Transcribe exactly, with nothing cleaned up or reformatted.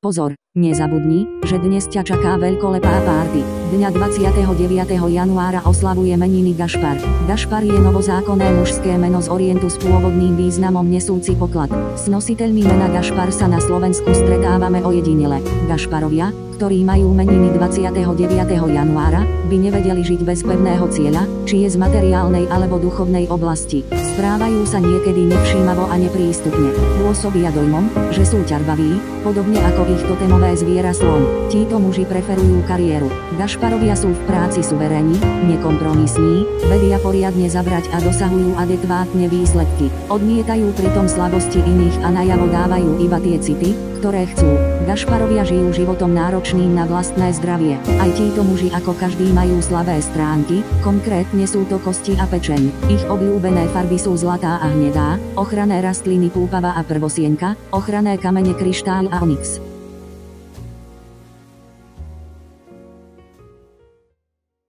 Pozor, nezabudni, že dnes ťa čaká veľkolepá párty. Dňa dvadsiateho deviateho januára oslavuje meniny Gašpar. Gašpar je novozákonné mužské meno z Orientu s pôvodným významom nesúci poklad. S nositeľmi mena Gašpar sa na Slovensku stretávame ojedinele. Gašparovia, ktorí majú meniny dvadsiateho deviateho januára, by nevedeli žiť bez pevného cieľa, či je z materiálnej alebo duchovnej oblasti. Správajú sa niekedy nevšímavo a neprístupne. Pôsobia dojmom, že sú ťarbaví, podobne ako ich totemové zviera slon. Títo muži preferujú kariéru. Gašparovia sú v práci suverénni, nekompromisní, vedia poriadne zabrať a dosahujú adekvátne výsledky. Odmietajú pritom slabosti iných a najavo dávajú iba tie city, ktoré chcú. Gašparovia žijú životom náročným na vlastné zdravie. Aj títo muži ako každý majú slabé stránky, konkrétne sú to kosti a pečeň. Ich obľúbené farby sú zlatá a hnedá, ochranné rastliny púpava a prvosienka, ochranné kamene kryštál a onyx.